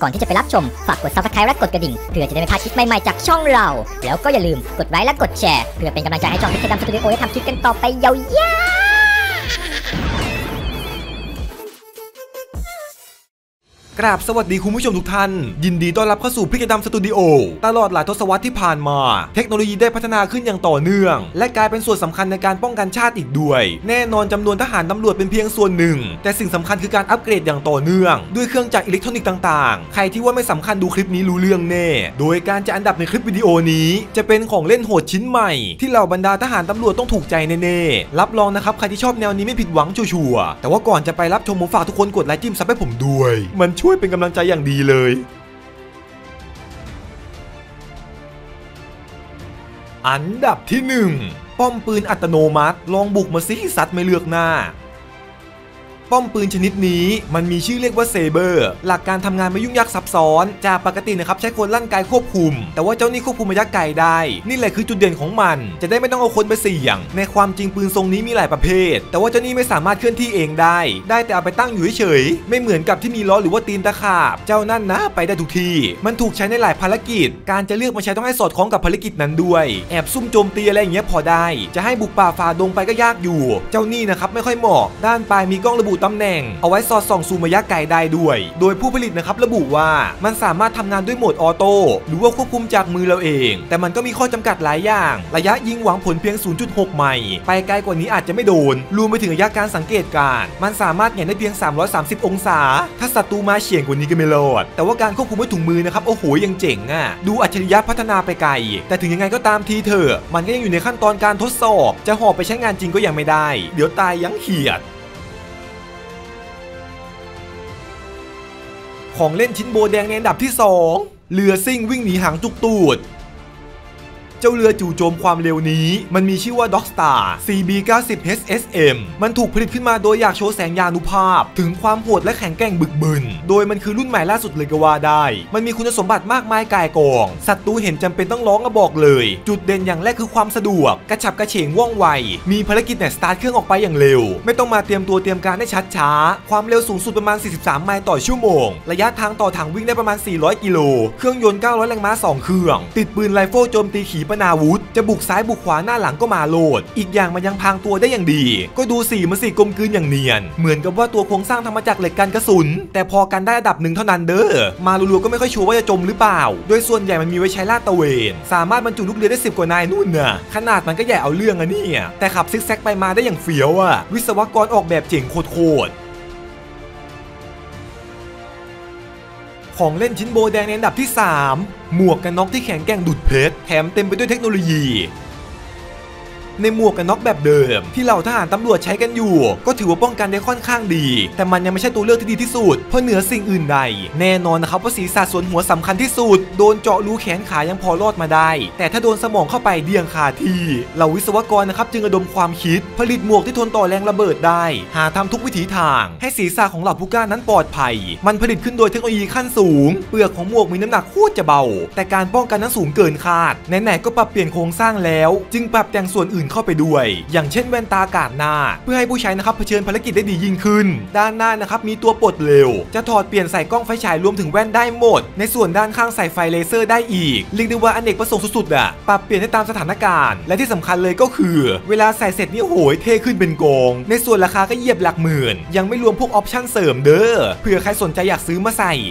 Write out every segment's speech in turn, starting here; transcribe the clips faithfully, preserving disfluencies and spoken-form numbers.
ก่อนที่จะไปรับชมฝากกด ซับสไครบ์ และกดกระดิ่งเพื่อจะได้ไม่พลาดคลิปใหม่ๆจากช่องเราแล้วก็อย่าลืมกดไลค์และกดแชร์เพื่อเป็นกำลังใจให้ช่องพิกดำสตูดิโอได้ทำคลิปกันต่อไปยาวๆกราบสวัสดีคุณผู้ชมทุกท่านยินดีต้อนรับเข้าสู่พิกดำสตูดิโอตลอดหลายทศวรรษที่ผ่านมาเทคโนโลยีได้พัฒนาขึ้นอย่างต่อเนื่องและกลายเป็นส่วนสำคัญในการป้องกันชาติอีกด้วยแน่นอนจำนวนทหารตำรวจเป็นเพียงส่วนหนึ่งแต่สิ่งสำคัญคือการอัปเกรดอย่างต่อเนื่องด้วยเครื่องจักรอิเล็กทรอนิกส์ต่างๆใครที่ว่าไม่สำคัญดูคลิปนี้รู้เรื่องแน่โดยการจะอันดับในคลิปวิดีโอนี้จะเป็นของเล่นโหดชิ้นใหม่ที่เหล่าบรรดาทหารตำรวจต้องถูกใจแน่ๆรับรองนะครับใครที่ชอบแนวนี้ไม่ผิดหวังชัวร์ๆแต่ว่าก่อนจะไปรับชมผมฝากทุกคนกดไลค์จิ้มซับให้ผมด้วยมันช่วยเป็นกำลังใจอย่างดีเลยอันดับที่หนึ่งป้อมปืนอัตโนมัติลองบุกมาซิสัตว์ไม่เลือกหน้าป้อมปืนชนิดนี้มันมีชื่อเรียกว่าเซเบอร์หลักการทำงานไม่ยุ่งยากซับซ้อนจากปกตินะครับใช้คนลั่นไกควบคุมแต่ว่าเจ้านี่ควบคุมระยะไกลได้นี่แหละคือจุดเด่นของมันจะได้ไม่ต้องเอาคนไปเสี่ยงในความจริงปืนทรงนี้มีหลายประเภทแต่ว่าเจ้านี่ไม่สามารถเคลื่อนที่เองได้ได้แต่เอาไปตั้งอยู่เฉยๆไม่เหมือนกับที่มีล้อหรือว่าตีนตะขาบเจ้านั่นนะไปได้ทุกที่มันถูกใช้ในหลายภารกิจการจะเลือกมาใช้ต้องให้สอดคล้องกับภารกิจนั้นด้วยแอบซุ่มโจมตีอะไรอย่างเงี้ยพอได้จะให้บุกป่าฝ่าดงไปก็ยากอยู่เจ้านี่นะครับไม่ค่อยเหมาะด้านปลายมีกล้องระบุตำแหน่งเอาไว้สอดส่องซูมระยะไกลได้ด้วยโดยผู้ผลิตนะครับระบุว่ามันสามารถทำงานด้วยโหมดออโต้หรือว่าควบคุมจากมือเราเองแต่มันก็มีข้อจำกัดหลายอย่างระยะยิงหวังผลเพียง ศูนย์จุดหก ไมล์ไปไกลกว่านี้อาจจะไม่โดนรวมไปถึงระยะการสังเกตการมันสามารถแหง่ได้เพียงสามร้อยสามสิบองศาถ้าศัตรูมาเฉียงกว่านี้ก็ไม่รอดแต่ว่าการควบคุมด้วยถุงมือนะครับโอ้โหยังเจ๋งอ่ะดูอัจฉริยะพัฒนาไปไกลแต่ถึงยังไงก็ตามทีเถอะมันก็ยังอยู่ในขั้นตอนการทดสอบจะหอบไปใช้งานจริงก็ยังไม่ได้เดี๋ยวตายยั้งเขียดของเล่นชิ้นโบแดงในอันดับที่สองเรือซิ่งวิ่งหนีหางจุกตูดเจ้าเรือจู่โจมความเร็วนี้มันมีชื่อว่า Dogstar ซี บี เก้าสิบ เอช เอส เอ็ม มันถูกผลิตขึ้นมาโดยอยากโชว์แสงยานุภาพถึงความโหดและแข็งแกร่งบึกบึนโดยมันคือรุ่นใหม่ล่าสุดเลยก็ว่าได้มันมีคุณสมบัติมากมายก่ายกองศัตรูเห็นจำเป็นต้องร้องกระบอกเลยจุดเด่นอย่างแรกคือความสะดวกกระฉับกระเฉงว่องไวมีภารกิจเนี่ยสตาร์ทเครื่องออกไปอย่างเร็วไม่ต้องมาเตรียมตัวเตรียมการให้ชัดช้าความเร็วสูงสุดประมาณสี่สิบสามไมล์ต่อชั่วโมงระยะทางต่อถังวิ่งได้ประมาณสี่ร้อยกิโลเครื่องยนต์เก้าร้อยแรงม้าสองเครื่องติดปืนไรเฟิลโจมตีขีปนาวุธจะบุกซ้ายบุกขวาหน้าหลังก็มาโลดอีกอย่างมันยังพางตัวได้อย่างดีก็ดูสีมันสีกลมกลืนอย่างเนียนเหมือนกับว่าตัวโครงสร้างทำมาจากเหล็กกันกระสุนแต่พอกันได้ระดับหนึ่งเท่านั้นเด้อมาลัวๆก็ไม่ค่อยชัวร์ว่าจะจมหรือเปล่าโดยส่วนใหญ่มันมีไว้ใช้ลาดตระเวนสามารถบรรจุลูกเรือได้สิบกว่านายนู่นน่ะขนาดมันก็ใหญ่เอาเรื่องอะเนี่ยแต่ขับซิกแซกไปมาได้อย่างเฟี้ยวอะวิศวกรออกแบบเจ๋งโคตรของเล่นชิ้นโบแดงในอันดับที่สามหมวกกันน็อกที่แข็งแกร่งดุจเพชรแถมเต็มไปด้วยเทคโนโลยีในหมวกกันน็อกแบบเดิมที่เหล่าทหารตำรวจใช้กันอยู่ก็ถือว่าป้องกันได้ค่อนข้างดีแต่มันยังไม่ใช่ตัวเลือกที่ดีที่สุดเพราะเหนือสิ่งอื่นใดแน่นอนนะครับว่าศีรษะส่วนหัวสำคัญที่สุดโดนเจาะรูแขนขายังพอรอดมาได้แต่ถ้าโดนสมองเข้าไปเดี่ยงคาที่เหล่าวิศวกรนะครับจึงระดมความคิดผลิตหมวกที่ทนต่อแรงระเบิดได้หาทำทุกวิถีทางให้ศีรษะของเหล่าผู้กล้านั้นปลอดภัยมันผลิตขึ้นโดยเทคโนโลยีขั้นสูงเปลือกของหมวกมีน้ำหนักโคตรจะเบาแต่การป้องกันนั้นสูงเกินคาดไหนๆก็ปรับเปลี่ยนโครงสร้างแล้วจึงปรับแต่งส่วนอื่นเข้าไปด้วยอย่างเช่นแว่นตาอากาศหน้าเพื่อให้ผู้ใช้นะครับเผชิญภารกิจได้ดียิ่งขึ้นด้านหน้านะครับมีตัวปลดเร็วจะถอดเปลี่ยนใส่กล้องไฟฉายรวมถึงแว่นได้หมดในส่วนด้านข้างใส่ไฟเลเซอร์ได้อีกเรียกได้ว่าอเนกประสงค์สุดๆอ่ะปรับเปลี่ยนได้ตามสถานการณ์และที่สำคัญเลยก็คือเวลาใส่เสร็จนี่โหยเท่ขึ้นเป็นกองในส่วนราคาก็เหยียบหลักหมื่นยังไม่รวมพวกออปชั่นเสริมเด้อเผื่อใครสนใจอยากซื้อมาใส่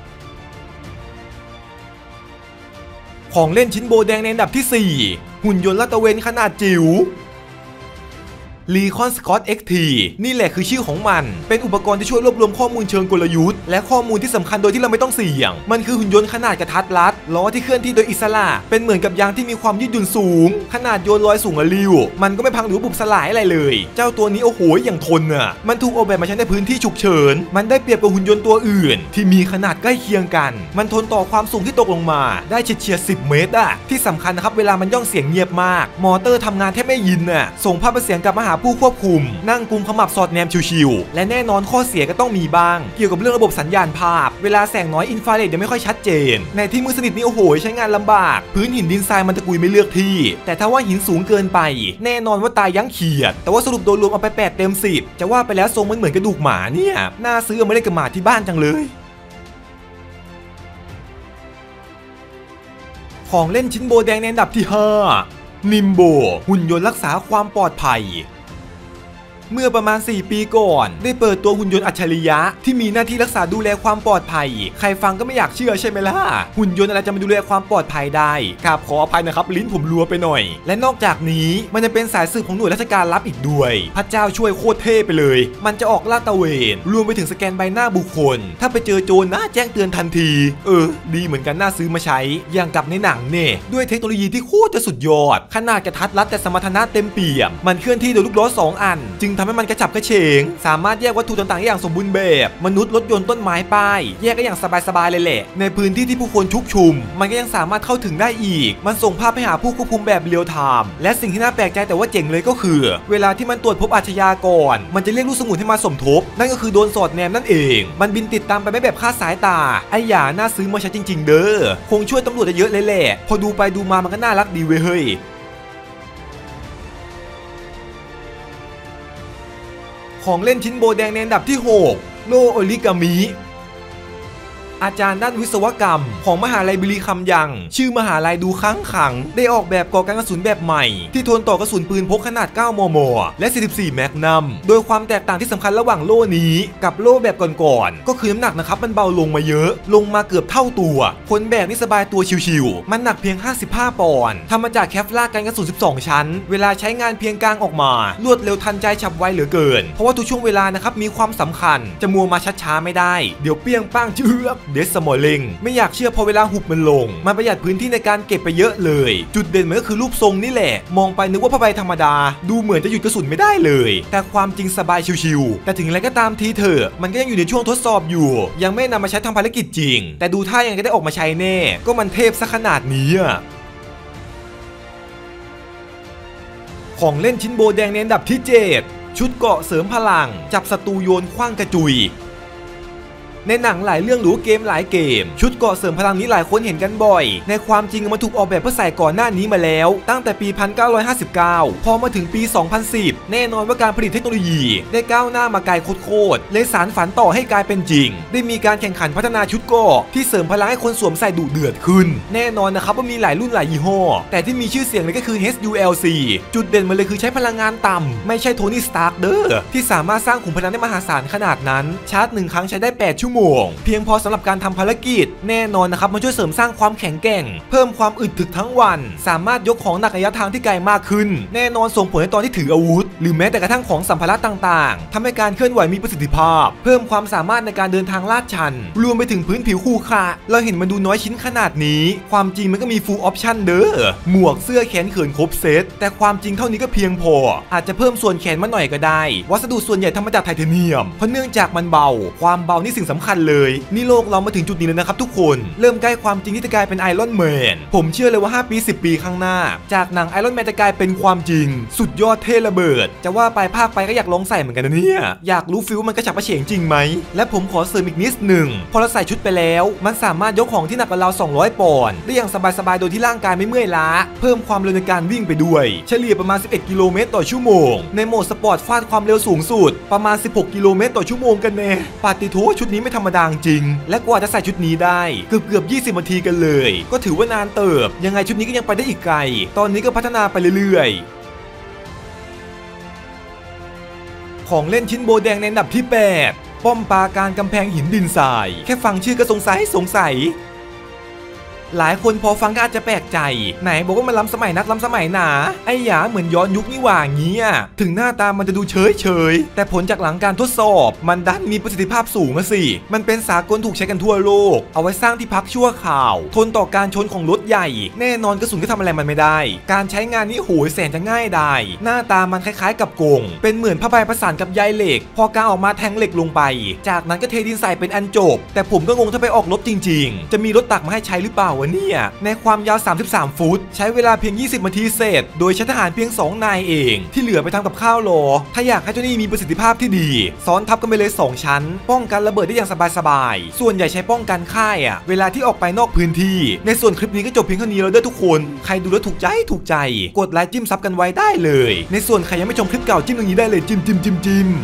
ของเล่นชิ้นโบแดงในอันดับที่สี่หุ่นยนต์ลาดตระเวนขนาดจิ๋วรีคอนสกอต เอ็กซ์ ที นี่แหละคือชื่อของมันเป็นอุปกรณ์ที่ช่วยรวบรวมข้อมูลเชิงกลยุทธ์และข้อมูลที่สำคัญโดยที่เราไม่ต้องเสี่ยงมันคือหุ่นยนต์ขนาดกระทัดรัดล้อที่เคลื่อนที่โดยอิสระเป็นเหมือนกับยางที่มีความยืดหยุ่นสูงขนาดโยนลอยสูงระลิวมันก็ไม่พังหรือบุบสลายอะไรเลยเจ้าตัวนี้โอ้โหอย่างทนอ่ะมันถูกออกแบบมาใช้ในพื้นที่ฉุกเฉินมันได้เปรียบกับหุ่นยนต์ตัวอื่นที่มีขนาดใกล้เคียงกันมันทนต่อความสูงที่ตกลงมาได้เฉียดๆสิบเมตรอ่ะที่สำคัญนะครับเวลามันย่องเสียงเงียบมากมอเตอร์ทำงานแทบไม่ยินอ่ะส่งภาพเสียงกลับมาหาผู้ควบคุมนั่งกุมขมับสอดแนมชิวๆและแน่นอนข้อเสียก็ต้องมีบ้างเกี่ยวกับเรื่องระบบสัญญาณภาพเวลาแสงน้อยอินฟราเรดยังไม่ค่อยชัดเจนในที่มืดสนิทนี่โอ้โหใช้งานลำบากพื้นหินดินทรายมันตะกุยไม่เลือกที่แต่ถ้าว่าหินสูงเกินไปแน่นอนว่าตายยั้งเขียดแต่ว่าสรุปโดยรวมเอาไปแปดเต็มสิบจะว่าไปแล้วทรงมันเหมือนกระดูกหมาเนี่ยน่าซื้อมาเล่นกับหมาที่บ้านจังเลยของเล่นชิ้นโบแดงในอันดับที่ห้านิมโบหุ่นยนต์รักษาความปลอดภัยเมื่อประมาณสี่ปีก่อนได้เปิดตัวหุ่นยนต์อัจฉริยะที่มีหน้าที่รักษาดูแลความปลอดภัยใครฟังก็ไม่อยากเชื่อใช่ไหมล่ะหุ่นยนต์อะไรจะมาดูแลความปลอดภัยได้ครับขออภัยนะครับลิ้นผมรัวไปหน่อยและนอกจากนี้มันจะเป็นสายสืบของหน่วยราชการลับอีกด้วยพระเจ้าช่วยโคตรเท่ไปเลยมันจะออกลาดตระเวนรวมไปถึงสแกนใบหน้าบุคคลถ้าไปเจอโจรนะแจ้งเตือนทันทีเออดีเหมือนกันน่าซื้อมาใช้อย่างกับในหนังเนี่ยด้วยเทคโนโลยีที่โคตรจะสุดยอดขนาดกระทัดรัดแต่สมรรถนะเต็มเปี่ยมมันเคลื่อนที่โดยลูกล้อสองอันจึงทำให้มันกระฉับกระเฉงสามารถแยกวัตถุต่างๆอย่างสมบูรณ์แบบมนุษย์รถยนต์ต้นไม้ป้ายแยกได้อย่างสบายๆเลยแหละในพื้นที่ที่ผู้คนชุกชุมมันก็ยังสามารถเข้าถึงได้อีกมันส่งภาพไปหาผู้ควบคุมแบบเรียลไทม์และสิ่งที่น่าแปลกใจแต่ว่าเจ๋งเลยก็คือเวลาที่มันตรวจพบอาชญากรมันจะเรียกลูกสมุนให้มาสมทบนั่นก็คือโดนสอดแนมนั่นเองมันบินติดตามไปไม่แบบคาดสายตาไอ้หยาน่าซื้อมาใช้จริงๆเด้อคงช่วยตำรวจได้เยอะเลยแหละพอดูไปดูมามันก็น่ารักดีเว้ยเฮ้ยของเล่นชิ้นโบแดงในอันดับที่หกโลโอริกามิอาจารย์ด้านวิศวกรรมของมหาลัยบุรีคำยังชื่อมหาลัยดูค้างขังได้ออกแบบก่อการกระสุนแบบใหม่ที่ทนต่อกระสุนปืนพกขนาดเก้ามมและสี่สิบสี่แมกนัมโดยความแตกต่างที่สำคัญระหว่างโล่นี้กับโล่แบบก่อนๆก็คือน้ำหนักนะครับมันเบาลงมาเยอะลงมาเกือบเท่าตัวคนแบกนี่สบายตัวชิวๆมันหนักเพียงห้าสิบห้าปอนด์ทำมาจากแคฟลาร์กันกระสุนสิบสองชั้นเวลาใช้งานเพียงกลางออกมารวดเร็วทันใจฉับไวเหลือเกินเพราะว่าทุกช่วงเวลานะครับมีความสำคัญจะมัวมาช้าๆไม่ได้เดี๋ยวเปี้ยงป้างเชือกเดสมอลเลงไม่อยากเชื่อพอเวลาหุบมันลงมันประหยัดพื้นที่ในการเก็บไปเยอะเลยจุดเด่นมันก็คือรูปทรงนี่แหละมองไปนึกว่าผ้าใบธรรมดาดูเหมือนจะหยุดกระสุนไม่ได้เลยแต่ความจริงสบายชิวๆแต่ถึงอะไรก็ตามทีเถอะมันก็ยังอยู่ในช่วงทดสอบอยู่ยังไม่นำมาใช้ทำภารกิจจริงแต่ดูท่ายังจะได้ออกมาใช้แน่ก็มันเทพซะขนาดนี้ของเล่นชิ้นโบแดงในอันดับที่เจ็ดชุดเกราะเสริมพลังจับศัตรูโยนขว้างกระจุยในหนังหลายเรื่องหรือเกมหลายเกมชุดเกราะเสริมพลังนี้หลายคนเห็นกันบ่อยในความจริงมันถูกออกแบบเพื่อใส่ก่อนหน้านี้มาแล้วตั้งแต่ปีหนึ่งพันเก้าร้อยห้าสิบเก้าพอมาถึงปีสองพันสิบแน่นอนว่าการผลิตเทคโนโลยีได้ก้าวหน้ามาไกลโคตรๆเลยสารฝันต่อให้กลายเป็นจริงได้มีการแข่งขันพัฒนาชุดเกราะที่เสริมพลังให้คนสวมใส่ดุเดือดขึ้นแน่นอนนะครับว่ามีหลายรุ่นหลายยี่ห้อแต่ที่มีชื่อเสียงเลยก็คือ เอช ยู แอล ซี จุดเด่นมันเลยคือใช้พลังงานต่ำไม่ใช่โทนี่สตาร์คเด้อที่สามารถสร้างขุมพลังได้มหาศาลขนาดนั้นชาร์จหนึ่งครั้งใช้ได้แปดชั่วโมงเพียงพอสำหรับการทำภารกิจแน่นอนนะครับมันช่วยเสริมสร้างความแข็งแกร่งเพิ่มความอึดถึกทั้งวันสามารถยกของหนักระยะทางที่ไกลมากขึ้นแน่นอนส่งผลในตอนที่ถืออาวุธหรือแม้แต่กระทั่งของสัมภาระต่างๆทำให้การเคลื่อนไหวมีประสิทธิภาพเพิ่มความสามารถในการเดินทางลาดชันรวมไปถึงพื้นผิวคู่ค่าเราเห็นมันดูน้อยชิ้นขนาดนี้ความจริงมันก็มี full option เด้อหมวกเสื้อแขนเขินครบเซตแต่ความจริงเท่านี้ก็เพียงพออาจจะเพิ่มส่วนแขนมาหน่อยก็ได้วัสดุส่วนใหญ่ทำมาจากไทเทเนียมเพราะเนื่องจากมันเบาความเบานี่สิ่งสำคัญเลยนี่โลกเรามาถึงจุดนี้แล้วนะครับทุกคนเริ่มใกล้ความจริงที่จะกลายเป็นไอรอนแมนผมเชื่อเลยว่าห้าปีสิบปีข้างหน้าจากหนังไอรอนแมนจะกลายเป็นความจริงสุดยอดเท่ระเบิดจะว่าไปภาคไปก็อยากลองใส่เหมือนกันนะเนี่ยอยากรู้ฟิลมันกระฉับกระเฉงจริงไหมและผมขอเสริมอีกนิดหนึ่งพอเราใส่ชุดไปแล้วมันสามารถยกของที่หนักกว่าเราสองร้อยปอนด์ได้อย่างสบายๆโดยที่ร่างกายไม่เมื่อยล้าเพิ่มความเร็วในการวิ่งไปด้วยเฉลี่ยประมาณสิบเอ็ดกิโลเมตรต่อชั่วโมงในโหมดสปอร์ตฟาดความเร็วสูงสุดประมาณสิบหกกิโลเมตรต่อชั่วโมงกันแน่ปาติโถชุดนี้ไม่ธรรมดาจริงและกว่าจะใส่ชุดนี้ได้เกือบเกือบยี่สิบนาทีกันเลยก็ถือว่านานเติบยังไงชุดนี้ก็ยังไปได้อีกไกลตอนนี้ก็พัฒนาไปเรื่อยๆของเล่นชิ้นโบแดงในอันดับที่แปดป้อมปราการกำแพงหินดินทรายแค่ฟังชื่อก็สงสัยสงสัยหลายคนพอฟังก็อาจจะแปลกใจไหนบอกว่ามันล้ำสมัยนักล้ำสมัยหนาไอ้หยาเหมือนย้อนยุคนี่หว่างี้อ่ะถึงหน้าตามันจะดูเฉยเฉยแต่ผลจากหลังการทดสอบมันดันมีประสิทธิภาพสูงอะสิมันเป็นสากลถูกใช้กันทั่วโลกเอาไว้สร้างที่พักชั่วคราวทนต่อการชนของรถใหญ่แน่นอนกระสุนก็ทำอะไรมันไม่ได้การใช้งานนี่โหยแสนจะง่ายได้หน้าตามันคล้ายๆกับกงเป็นเหมือนผ้าใบประสานกับใยเหล็กพอการออกมาแทงเหล็กลงไปจากนั้นก็เทดินใส่เป็นอันจบแต่ผมก็งงถ้าไปออกรบจริงๆจะมีรถตักมาให้ใช้หรือเปล่าวะเนี่ยในความยาวสามสิบสามฟุตใช้เวลาเพียงยี่สิบนาทีเสร็จโดยใช้ทหารเพียงสองนายเองที่เหลือไปทำกับข้าวรอถ้าอยากให้เจ้านี่มีประสิทธิภาพที่ดีซ้อนทับกันไปเลยสองชั้นป้องกันระเบิดได้อย่างสบายๆส่วนใหญ่ใช้ป้องกันค่ายอ่ะเวลาที่ออกไปนอกพื้นที่ในส่วนคลิปนี้ก็จบเพียงเท่านี้แล้วเด้อทุกคนใครดูแล้วถูกใจถูกใจกดไลค์จิ้มซับกันไว้ได้เลยในส่วนใครยังไม่ชมคลิปเก่าจิ้มตรงนี้ได้เลยจิ้มจิ้มจิ้มจิ้ม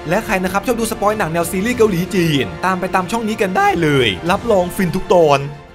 และใครนะครับชอบดูสปอยหนังแนวซีรีส์เกาหลีจีนตามไปตามช่องนี้กันได้เลยรับรองฟินทุกตอน